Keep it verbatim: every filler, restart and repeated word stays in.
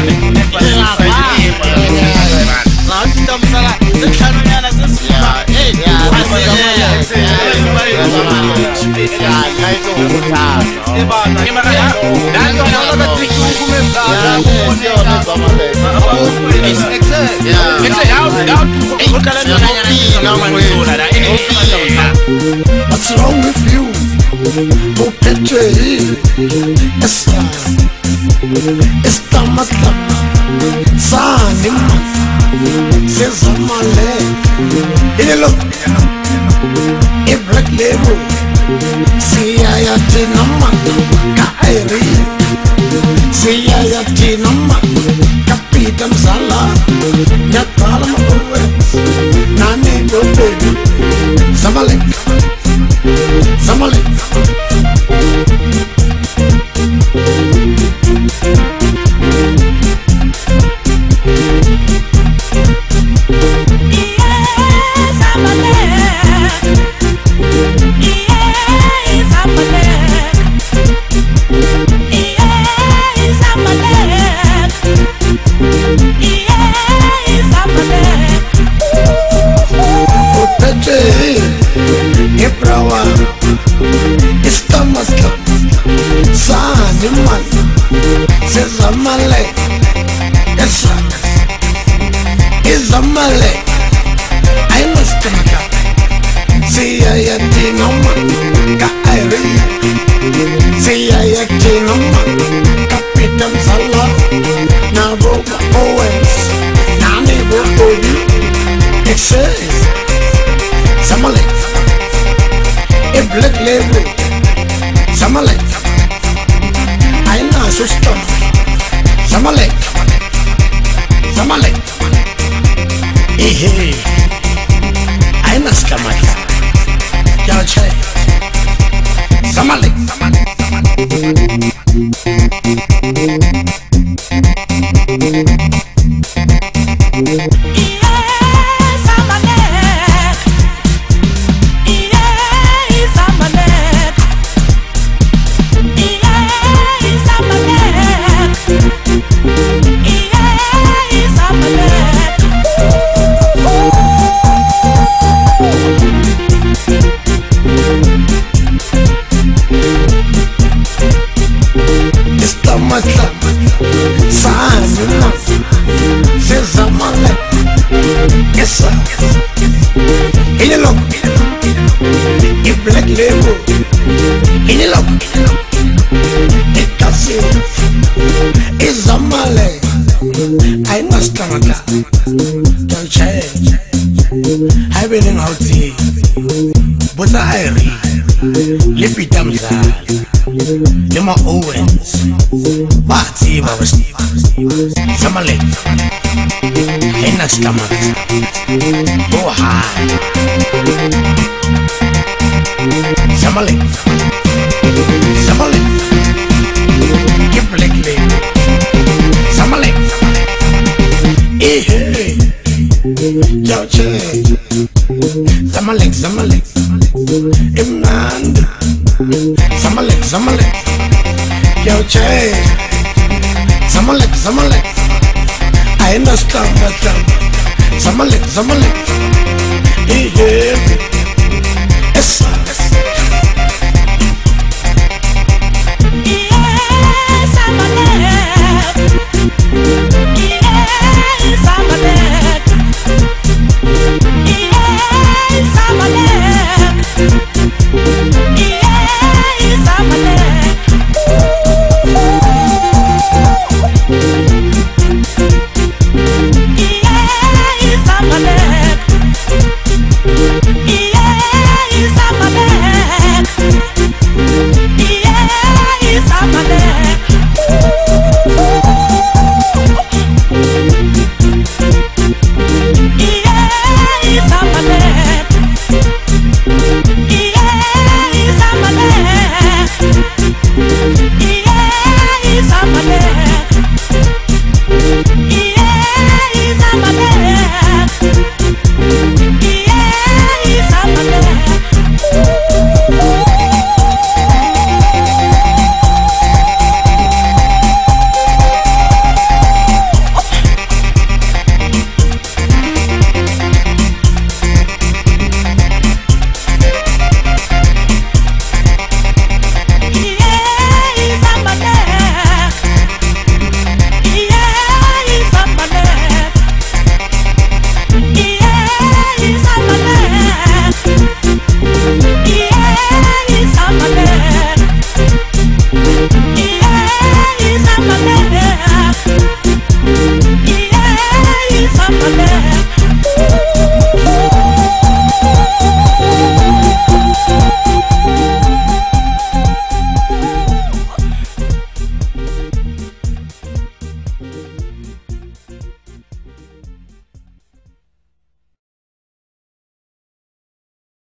What's wrong with you? Oh, Petre, Esta, Esta Matama, Sanima, Sezamale, Hello, a black label, see I at Tinama, Kairi, see I at Tinama, Capitan Sala, Yakalam, Nani, go baby, Samalik, Samalik. Sezamale, Esa, Izamale, I must come. See I at Tinoma, Kairi, see I at Tinoma, Capitan Sala, Naroka Owens, Nani Bokodi, Excess, Samale, a black label, Samale. System Samalek Samalek Ehe Aina skamata Yache Samalek Sanima, Sezamale, Esa, Hello, a black label, Hello, a Cassie, Izamale, I must come at don't change. I've been in our tea, but I read, Lippy Damza, Lima Owens. Bati bawa Samale Enak stomach Go high Samale Samale Keep leg leg Samale Eh hey Yo che Samale Samale Imnand Samale Samale Yo che Samalek, Samalek, I understand that. Samalek, Samalek, hey, hey.